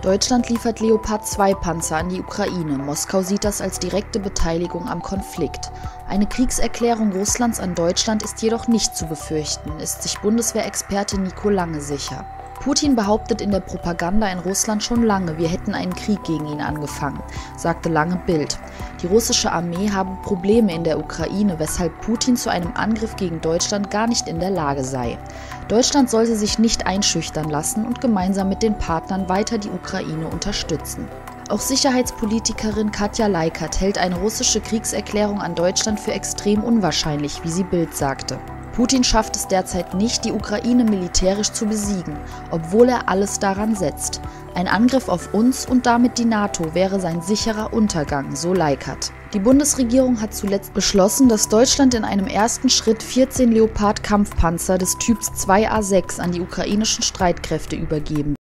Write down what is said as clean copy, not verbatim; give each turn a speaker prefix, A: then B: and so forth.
A: Deutschland liefert Leopard-2-Panzer an die Ukraine. Moskau sieht das als direkte Beteiligung am Konflikt. Eine Kriegserklärung Russlands an Deutschland ist jedoch nicht zu befürchten, ist sich Bundeswehrexperte Nico Lange sicher. Putin behauptet in der Propaganda in Russland schon lange, wir hätten einen Krieg gegen ihn angefangen, sagte Lange Bild. Die russische Armee habe Probleme in der Ukraine, weshalb Putin zu einem Angriff gegen Deutschland gar nicht in der Lage sei. Deutschland sollte sich nicht einschüchtern lassen und gemeinsam mit den Partnern weiter die Ukraine unterstützen. Auch Sicherheitspolitikerin Katja Leikert hält eine russische Kriegserklärung an Deutschland für extrem unwahrscheinlich, wie sie Bild sagte. Putin schafft es derzeit nicht, die Ukraine militärisch zu besiegen, obwohl er alles daran setzt. Ein Angriff auf uns und damit die NATO wäre sein sicherer Untergang, so Leikert. Die Bundesregierung hat zuletzt beschlossen, dass Deutschland in einem ersten Schritt 14 Leopard-Kampfpanzer des Typs 2A6 an die ukrainischen Streitkräfte übergeben